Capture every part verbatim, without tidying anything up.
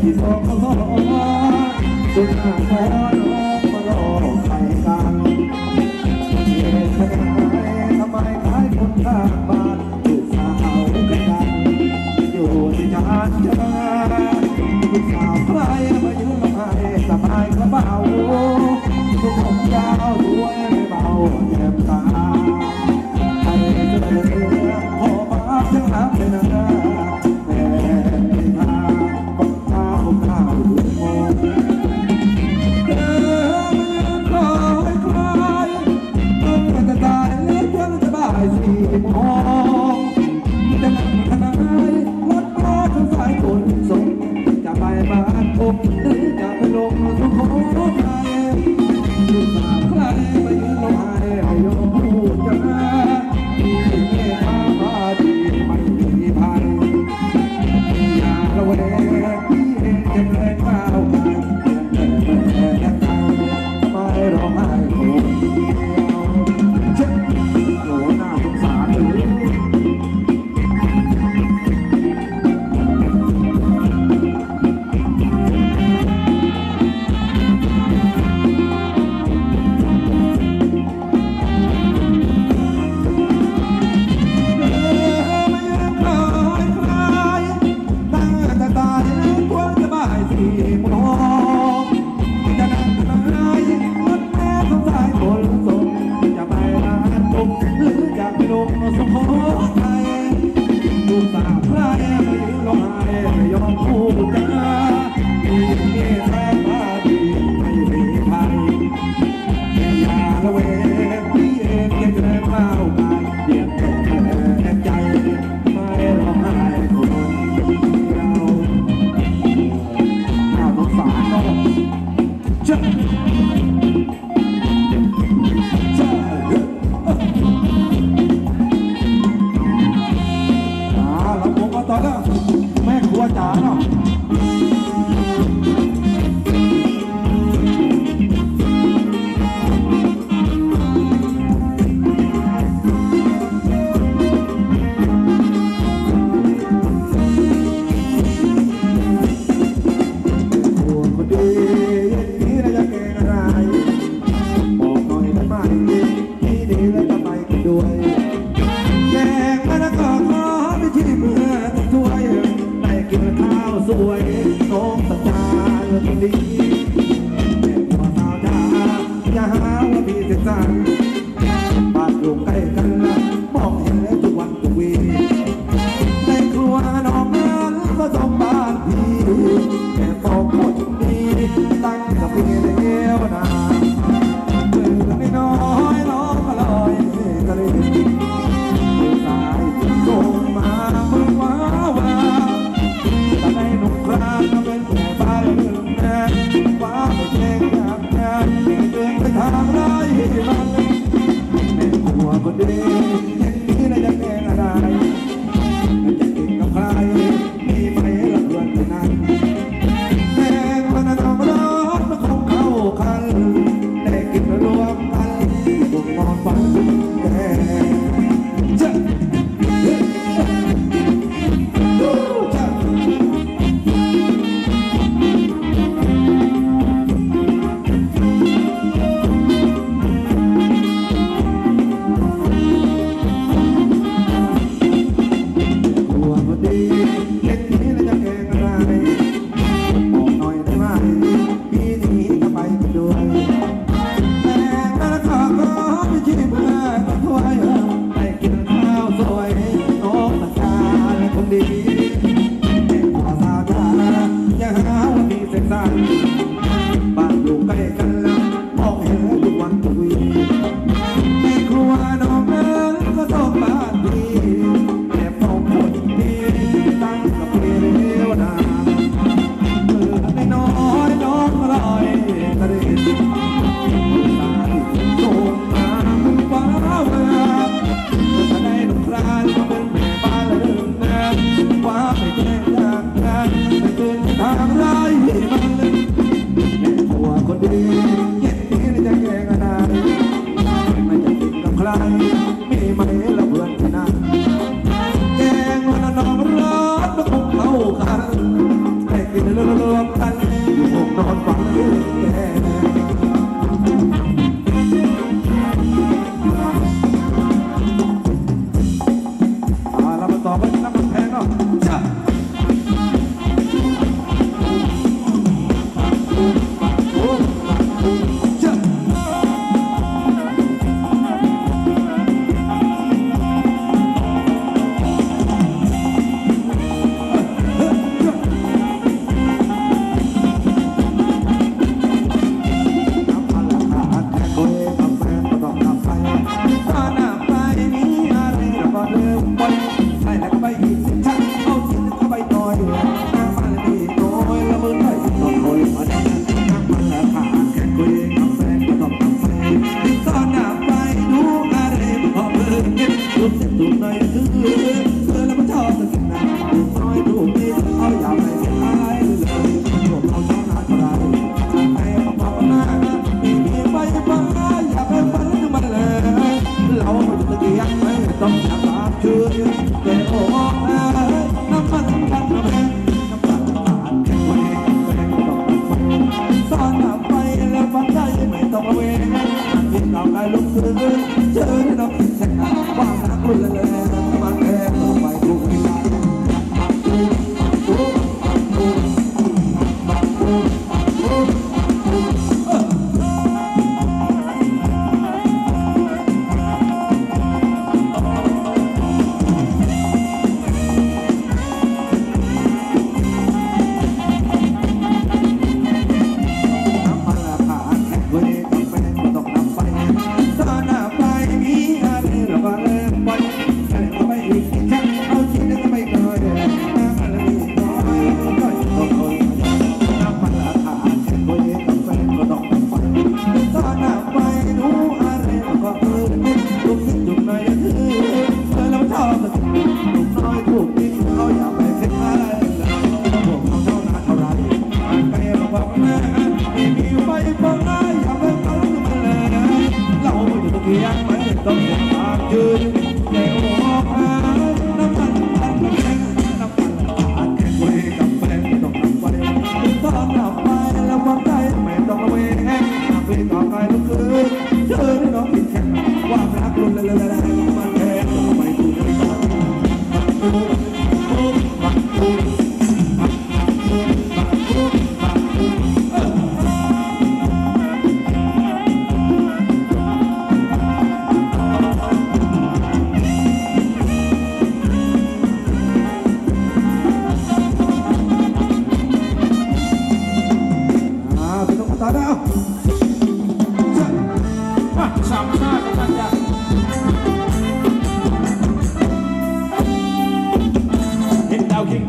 สองสองสุดหน้าขอน้องมาลองใครกันเหตุผลทำไมขายคนข้างบ้านคือสาวกันอยู่ที่ชานชาลูกสาวใครมายืนร้องไห้สบายกระเป๋าทุกคนยาวด้วยไม่เบาแก้มตาใครจะเลือกขอมาเพียงน้ำเป็นน้ำแม่ไม่ทาบังตาผมตาดูมองเดินคอยคลายต้องจะตายเลี้ยงจนจะบ่ายสี่โมงจะนั่งทนายรถมาทั้งสายคนส่งจะไปบ้านผมหรือจะไปลงสุโขทัยลูกสาวใครไปยืนร้องไห้ให้ยอมพูดจะมาที่เมตตาพาดีไม่มีภัยอย่าระแวงพี่เองจะแรงก้าวไปแค่แค่ใจไม่ร้องไห้คนเดียวเช็ดโหน่าสงสารเลย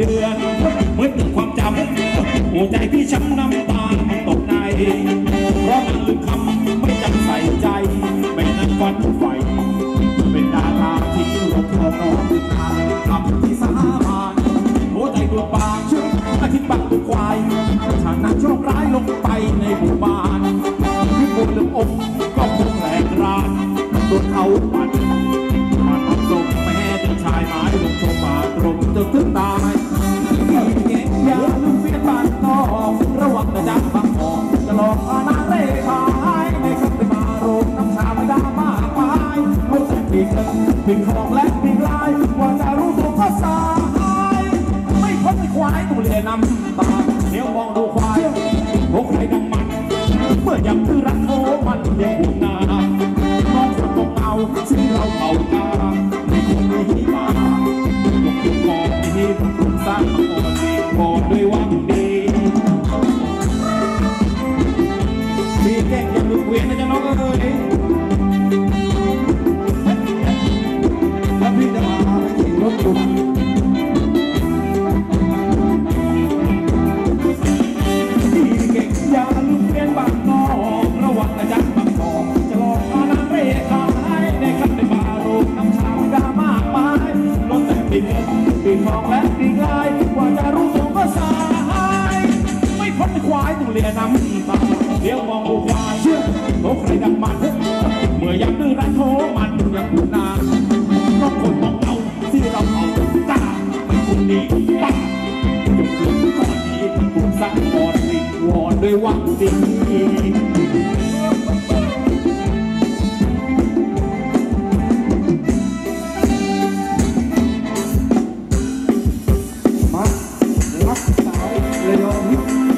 ดือนเมื่อถึงความจำหัวใจพี่ช้ำน้ำตาตกในเพราะมันลืมคำไม่จำใส่ใจไม่นั้นฝันไฟเป็นดาราที่รบกวนน้องติดทางคำที่สาบานหัวใจดวงบางชื่ออาทิตย์บังตัวควายฉันนั้นโชคร้ายลงไปในหมู่บ้านที่บนลืมอกก็คงแหลกรานโดนเขาปั่นมันทำส่งแม่เดินชายไม้ลงชมบาตรงจนถึงตายเงี้ยอย่าลืมเสียบ้านนอกระวังจะจับบางออกจะหลอกอาณาเร่ขายในคำที่มาโรงน้ำชาไม่ได้มากมายเขาแต่ปีกเงินปีกทองและปีกลายว่าจะรู้ตัวก็สายไม่พ้นไอ้ควายตัวเลียนำตาเดี๋ยวมองดูควายพวกใครดังมันเมื่อยังคือรักโอ้มันเรียกหุ่นนาน้องคนตกเอาซึ่งเราเผาตาไม่คงไม่หิมาตกยุคมองที่คุณสร้างมาก่อนดีบอกด้วยหวังดีพี่แก่ยังลุกเวียนนะจ๊ะน้องเอ้ยแล้วพี่จะมาไปขี่รถคุณพี่เก่งอย่าลุกเวียนบางนอกระวังนะจ๊ะบางนอกจะหลอกอาณาเร่ขายในคำในบาโรงน้ำชาไม่ได้มากมายรถแต่งปีเงินปีทองและปีกลายว่าจะรู้ตัวก็สายไม่พ้นควายต้องเลียน้ำตาเดี๋ยวมองดูควายเชื่อโตใครดังมันเมื่อยังดื้อรั้นโถมันยังอยู่นานเพราะคนมองเอาที่เราเอาตาไม่คุณดีปักจุดจุดก่อนนี้ผมสั่งวอนวิงวอนด้วยหวังดีมารักสาวระยอง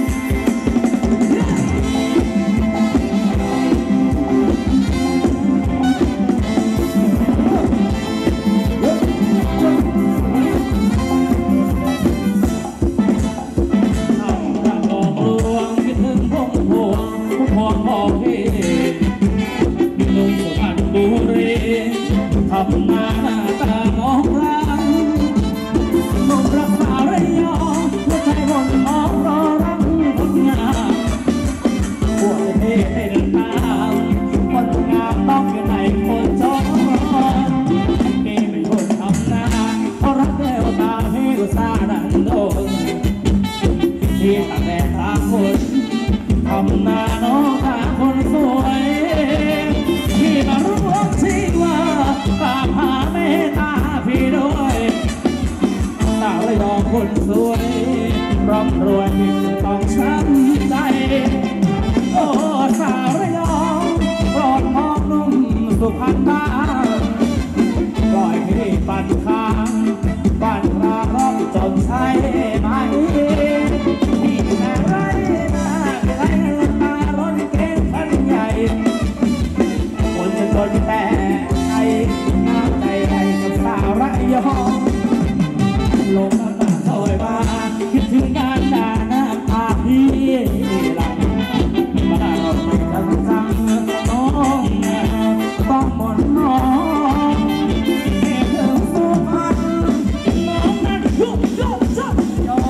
ทำหน้าตามองรังนมรักษาระยองหัวใจคนมองรอรักคนงามปวดเทให้เดินทางคนงามต้องอยู่ในคนจนนี่ไม่คนทำหน้าเพราะรักแก้วตาให้ดูซาดันโดนที่ตาแดงตาคนทำหน้าน้องตาคนสวยที่มารู้ชีว่าตามหาเมตตาพี่ด้วยสาวระยองคนสวยร่ำรวยผิดต้องช้ำใจโอ้สาวระยองปลอดมองนุ่มสุพรรณบ้านปล่อยให้ปั่นค้างบ้านรารอบจนใช่ไหมที่แม่ไรนาที่ไรตารถเก๋งคันใหญ่คนจะจนแต่น้ำใจไรกับสาวระยองลมน้ำตาโชยมาคิดถึงงานด่าน้ำตาพี่หลังมาเราไม่ทันสั่งน้องต้องหมดน้องเก็บเรื่องสุพรรณน้องนั้นยุบยุบยุบยอ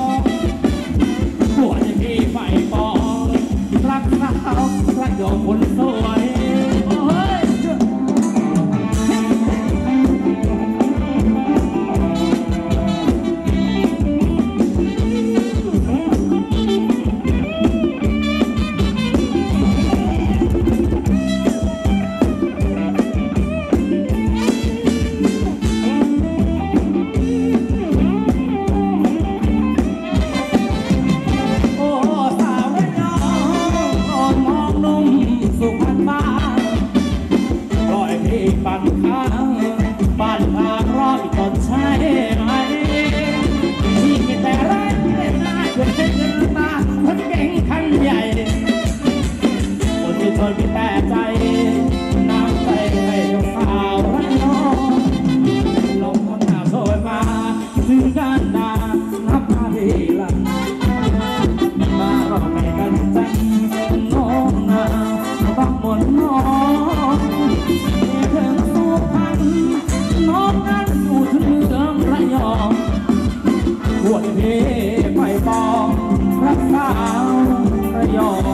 ไปปองรักษาระยอง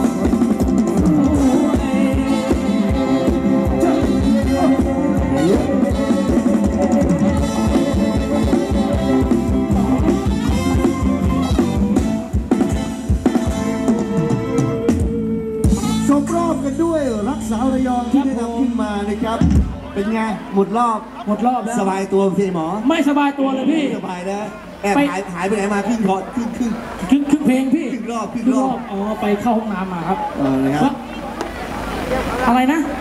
ชมรอบกันด้วยรักษาระยองที่ได้นำขึ้นมานะครับ เป็นไงหมดรอบหมดรอบแล้วสบายตัวพี่หมอไม่สบายตัวเลยพี่สบายนะแอบไปหายหายไปไหนมาครึ่งคอครึ่งครึ่งครึ่งครึ่งเพลงพี่ครึ่งรอบครึ่งครึ่งรรออบบอ๋อไปเข้าห้องน้ำมาครับเออนะครับอะไรนะ